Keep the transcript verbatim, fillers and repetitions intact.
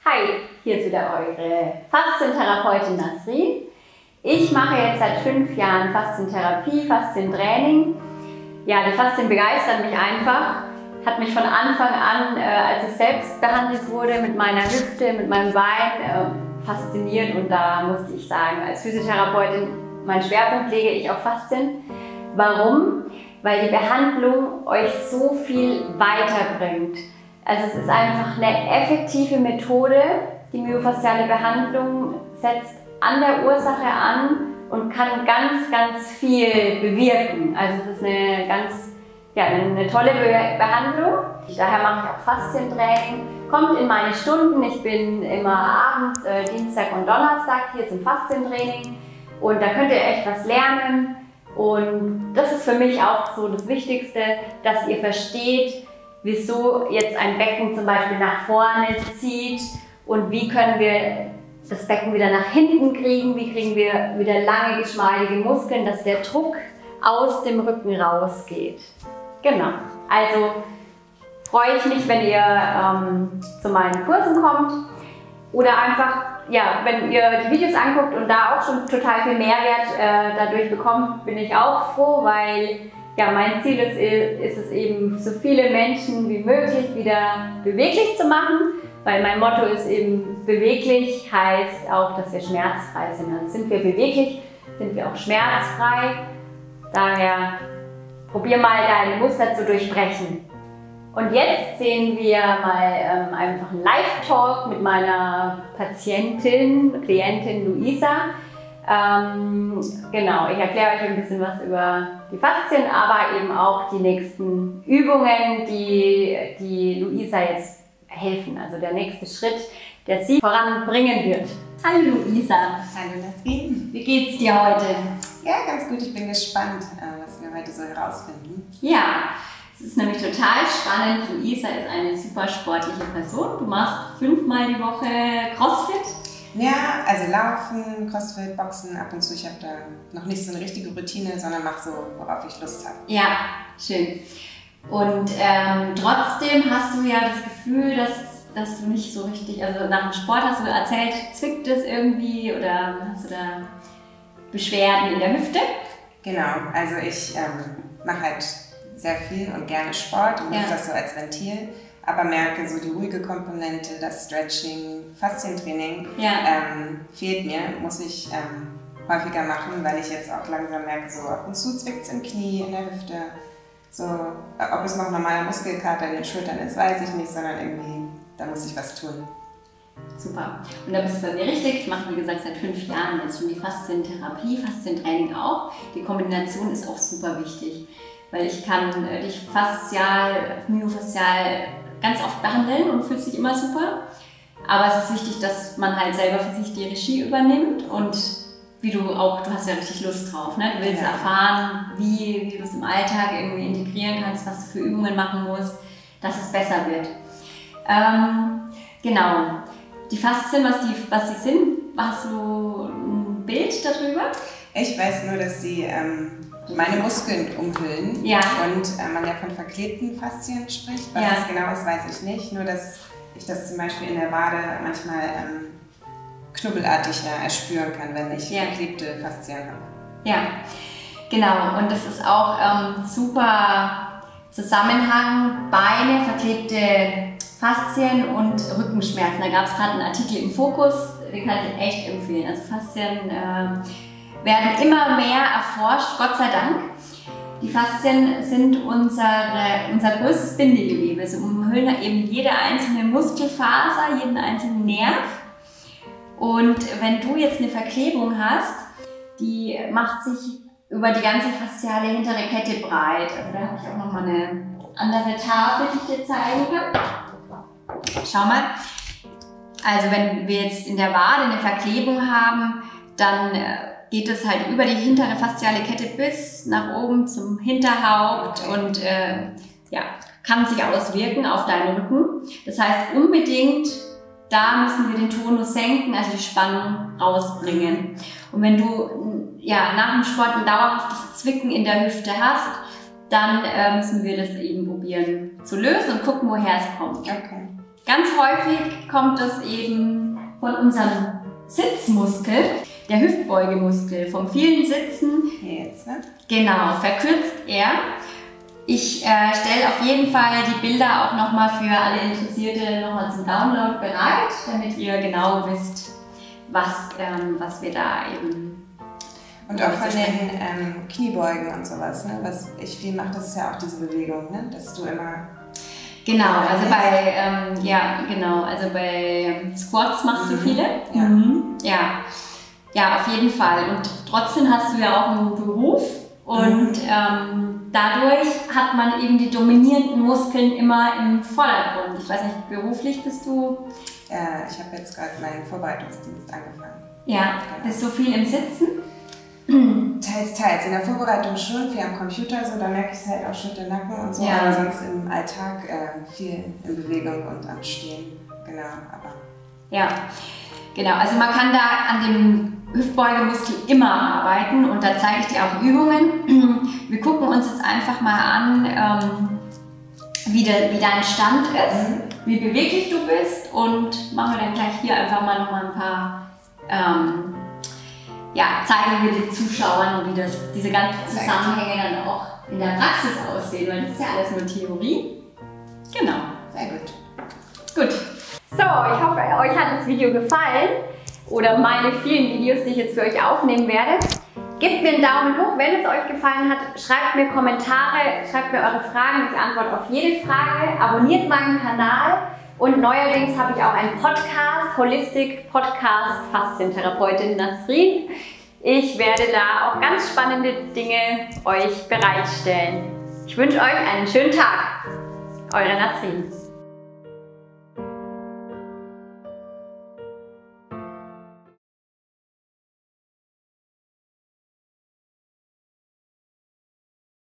Hi, hier ist wieder eure Faszientherapeutin Nasrin. Ich mache jetzt seit fünf Jahren Faszientherapie, Faszientraining. Ja, die Faszien begeistern mich einfach. Hat mich von Anfang an, äh, als ich selbst behandelt wurde, mit meiner Hüfte, mit meinem Bein äh, fasziniert. Und da musste ich sagen, als Physiotherapeutin, meinen Schwerpunkt lege ich auf Faszien. Warum? Weil die Behandlung euch so viel weiterbringt. Also es ist einfach eine effektive Methode. Die myofasziale Behandlung setzt an der Ursache an und kann ganz, ganz viel bewirken. Also es ist eine ganz, ja, eine tolle Be Behandlung. Daher mache ich auch Faszientraining. Kommt in meine Stunden. Ich bin immer abends, äh, Dienstag und Donnerstag hier zum Faszientraining. Und da könnt ihr echt was lernen. Und das ist für mich auch so das Wichtigste, dass ihr versteht, wieso jetzt ein Becken zum Beispiel nach vorne zieht und wie können wir das Becken wieder nach hinten kriegen, wie kriegen wir wieder lange, geschmeidige Muskeln, dass der Druck aus dem Rücken rausgeht. Genau, also freue ich mich, wenn ihr ähm, zu meinen Kursen kommt oder einfach, ja, wenn ihr die Videos anguckt und da auch schon total viel Mehrwert äh, dadurch bekommt, bin ich auch froh, weil ja, mein Ziel ist, ist es eben, so viele Menschen wie möglich wieder beweglich zu machen, weil mein Motto ist eben, beweglich heißt auch, dass wir schmerzfrei sind. Also sind wir beweglich, sind wir auch schmerzfrei. Daher probier mal deine Muster zu durchbrechen. Und jetzt sehen wir mal ähm, einfach einen Live-Talk mit meiner Patientin, Klientin Luisa. Ähm, genau, ich erkläre euch ein bisschen was über die Faszien, aber eben auch die nächsten Übungen, die, die Luisa jetzt helfen. Also der nächste Schritt, der sie voranbringen wird. Hallo Luisa. Hallo Nasrin. Wie geht's dir heute? Ja, ganz gut. Ich bin gespannt, was wir heute so herausfinden. Ja, es ist nämlich total spannend. Luisa ist eine super sportliche Person. Du machst fünfmal die Woche CrossFit. Ja, also Laufen, Crossfit, Boxen, ab und zu. Ich habe da noch nicht so eine richtige Routine, sondern mache so, worauf ich Lust habe. Ja, schön. Und ähm, trotzdem hast du ja das Gefühl, dass, dass du nicht so richtig, also nach dem Sport hast du erzählt, zwickt es irgendwie oder hast du da Beschwerden in der Hüfte? Genau, also ich ähm, mache halt sehr viel und gerne Sport und nutze ja. das so als Ventil. Aber merke, so die ruhige Komponente, das Stretching, Faszientraining ja. ähm, fehlt mir, muss ich ähm, häufiger machen, weil ich jetzt auch langsam merke, so ab und zu zwickt es im Knie, in der Hüfte. So, ob es noch normaler Muskelkater in den Schultern ist, weiß ich nicht, sondern irgendwie, da muss ich was tun. Super. Und da bist du bei mir richtig. Ich mache, wie gesagt, seit fünf Jahren jetzt schon die Faszientherapie, Faszientraining auch. Die Kombination ist auch super wichtig, weil ich kann äh, dich faszial, myofaszial ganz oft behandeln und fühlt sich immer super. Aber es ist wichtig, dass man halt selber für sich die Regie übernimmt und wie du auch, du hast ja richtig Lust drauf, ne? Du willst ja. erfahren, wie, wie du es im Alltag irgendwie integrieren kannst, was du für Übungen machen musst, dass es besser wird. Ähm, genau. Die Faszien, was, die, was sie sind, hast du ein Bild darüber? Ich weiß nur, dass sie ähm meine Muskeln umhüllen ja. und äh, man ja von verklebten Faszien spricht. Was ja. das genau ist, weiß ich nicht. Nur, dass ich das zum Beispiel in der Wade manchmal ähm, knubbelartig ja, erspüren kann, wenn ich ja. verklebte Faszien habe. Ja, genau. Und das ist auch ähm, super Zusammenhang, Beine, verklebte Faszien und Rückenschmerzen. Da gab es gerade einen Artikel im Fokus, den kann ich echt empfehlen. Also Faszien äh, werden immer mehr erforscht, Gott sei Dank. Die Faszien sind unsere, unser größtes Bindegewebe. Sie umhüllen eben jede einzelne Muskelfaser, jeden einzelnen Nerv. Und wenn du jetzt eine Verklebung hast, die macht sich über die ganze fasziale hintere Kette breit. Also da habe ich auch nochmal eine andere Tafel, die ich dir zeigen kann. Schau mal. Also wenn wir jetzt in der Wade eine Verklebung haben, dann geht es halt über die hintere fasziale Kette bis nach oben zum Hinterhaupt und äh, ja, kann sich auswirken auf deinen Rücken. Das heißt unbedingt, da müssen wir den Tonus senken, also die Spannung rausbringen. Und wenn du ja, nach dem Sport ein dauerhaftes Zwicken in der Hüfte hast, dann äh, müssen wir das eben probieren zu lösen und gucken, woher es kommt. Okay. Ganz häufig kommt es eben von unserem Sitzmuskel, der Hüftbeugemuskel. Vom vielen Sitzen, Jetzt, ne? genau, verkürzt er. Ich äh, stelle auf jeden Fall die Bilder auch nochmal für alle Interessierte nochmal zum Download bereit, damit ihr genau wisst, was, ähm, was wir da eben... Und auch von den ähm, Kniebeugen und sowas, ne? Was ich viel mache, das ist ja auch diese Bewegung, ne? Dass du immer... Genau, also bei, ähm, ja, genau, also bei Squats machst du viele. Ja. Mhm. Ja. Ja, auf jeden Fall. Und trotzdem hast du ja auch einen Beruf und mhm. ähm, dadurch hat man eben die dominierenden Muskeln immer im Vordergrund. Ich weiß nicht, beruflich bist du? Ja, ich habe jetzt gerade meinen Vorbereitungsdienst angefangen. Ja, bist du viel im Sitzen? Teils, teils. In der Vorbereitung schon, viel am Computer, so, da merke ich es halt auch Schulter, Nacken und so, ja. aber sonst im Alltag äh, viel in Bewegung und am Stehen, genau, aber... Ja, genau, also man kann da an dem Hüftbeugemuskel immer arbeiten und da zeige ich dir auch Übungen. Wir gucken uns jetzt einfach mal an, ähm, wie, de, wie dein Stand ist, mhm. wie beweglich du bist und machen wir dann gleich hier einfach mal noch mal ein paar... Ähm, ja, zeigen wir den Zuschauern, wie das, diese ganzen Zusammenhänge dann auch in der Praxis aussehen, weil das ist ja alles nur Theorie. Genau. Sehr gut. Gut. So, ich hoffe, euch hat das Video gefallen oder meine vielen Videos, die ich jetzt für euch aufnehmen werde. Gebt mir einen Daumen hoch, wenn es euch gefallen hat. Schreibt mir Kommentare, schreibt mir eure Fragen. Ich antworte auf jede Frage. Abonniert meinen Kanal. Und neuerdings habe ich auch einen Podcast, Holistic Podcast, Faszientherapeutin Nasrin. Ich werde da auch ganz spannende Dinge euch bereitstellen. Ich wünsche euch einen schönen Tag. Eure Nasrin.